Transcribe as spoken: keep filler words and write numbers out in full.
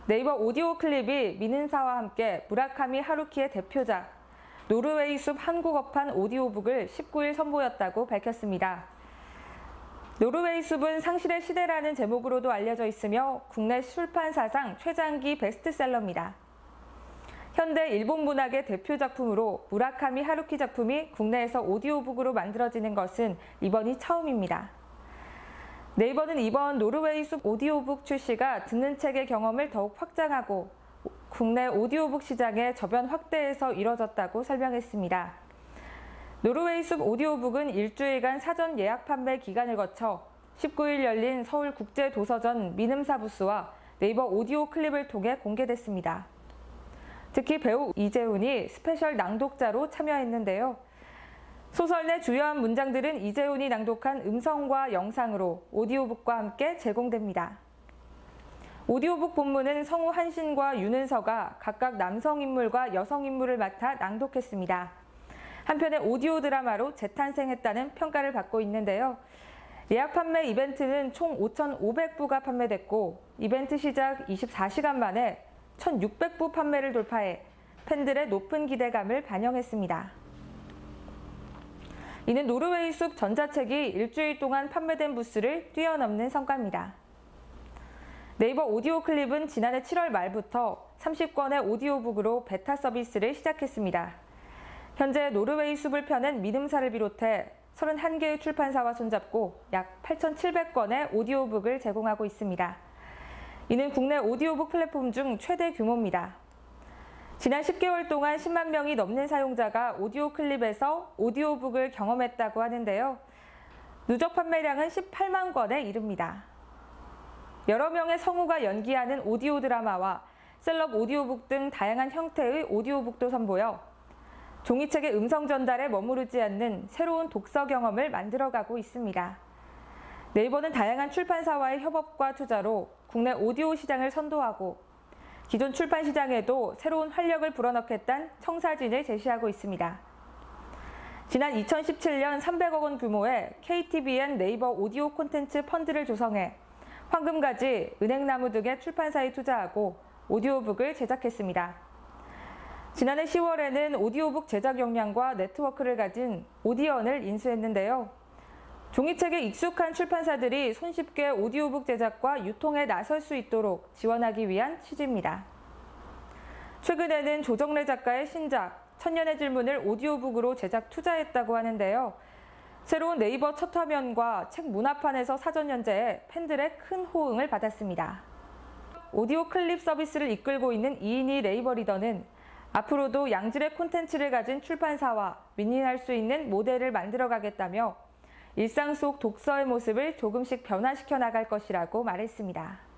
네이버 오디오 클립이 미는사와 함께 무라카미 하루키의 대표작 노르웨이 숲 한국어판 오디오북을 십구 일 선보였다고 밝혔습니다. 노르웨이 숲은 상실의 시대라는 제목으로도 알려져 있으며 국내 출판사상 최장기 베스트셀러입니다. 현대 일본 문학의 대표 작품으로 무라카미 하루키 작품이 국내에서 오디오북으로 만들어지는 것은 이번이 처음입니다. 네이버는 이번 노르웨이 숲 오디오북 출시가 듣는 책의 경험을 더욱 확장하고 국내 오디오북 시장의 저변 확대에서 이뤄졌다고 설명했습니다. 노르웨이 숲 오디오북은 일주일간 사전 예약 판매 기간을 거쳐 십구 일 열린 서울국제도서전 미음사 부스와 네이버 오디오 클립을 통해 공개됐습니다. 특히 배우 이재훈이 스페셜 낭독자로 참여했는데요. 소설 내 주요한 문장들은 이재훈이 낭독한 음성과 영상으로 오디오북과 함께 제공됩니다. 오디오북 본문은 성우 한신과 윤은서가 각각 남성 인물과 여성 인물을 맡아 낭독했습니다. 한편의 오디오 드라마로 재탄생했다는 평가를 받고 있는데요. 예약 판매 이벤트는 총 오천오백 부가 판매됐고 이벤트 시작 이십사 시간 만에 천육백 부 판매를 돌파해 팬들의 높은 기대감을 반영했습니다. 이는 노르웨이 숲 전자책이 일주일 동안 판매된 부스를 뛰어넘는 성과입니다. 네이버 오디오 클립은 지난해 칠월 말부터 삼십 권의 오디오북으로 베타 서비스를 시작했습니다. 현재 노르웨이 숲을 펴낸 미음사를 비롯해 서른한 개의 출판사와 손잡고 약 팔천칠백 권의 오디오북을 제공하고 있습니다. 이는 국내 오디오북 플랫폼 중 최대 규모입니다. 지난 십 개월 동안 십만 명이 넘는 사용자가 오디오 클립에서 오디오북을 경험했다고 하는데요. 누적 판매량은 십팔만 권에 이릅니다. 여러 명의 성우가 연기하는 오디오 드라마와 셀럽 오디오북 등 다양한 형태의 오디오북도 선보여 종이책의 음성 전달에 머무르지 않는 새로운 독서 경험을 만들어가고 있습니다. 네이버는 다양한 출판사와의 협업과 투자로 국내 오디오 시장을 선도하고 기존 출판 시장에도 새로운 활력을 불어넣겠다는 청사진을 제시하고 있습니다. 지난 이천십칠 년 삼백억 원 규모의 케이티비엔 네이버 오디오 콘텐츠 펀드를 조성해 황금가지, 은행나무 등의 출판사에 투자하고 오디오북을 제작했습니다. 지난해 시월에는 오디오북 제작 역량과 네트워크를 가진 오디언을 인수했는데요. 종이책에 익숙한 출판사들이 손쉽게 오디오북 제작과 유통에 나설 수 있도록 지원하기 위한 취지입니다. 최근에는 조정래 작가의 신작 천년의 질문을 오디오북으로 제작 투자했다고 하는데요. 새로운 네이버 첫 화면과 책 문화판에서 사전 연재에 팬들의 큰 호응을 받았습니다. 오디오 클립 서비스를 이끌고 있는 이인희 네이버 리더는 앞으로도 양질의 콘텐츠를 가진 출판사와 윈윈할 수 있는 모델을 만들어가겠다며 일상 속 독서의 모습을 조금씩 변화시켜 나갈 것이라고 말했습니다.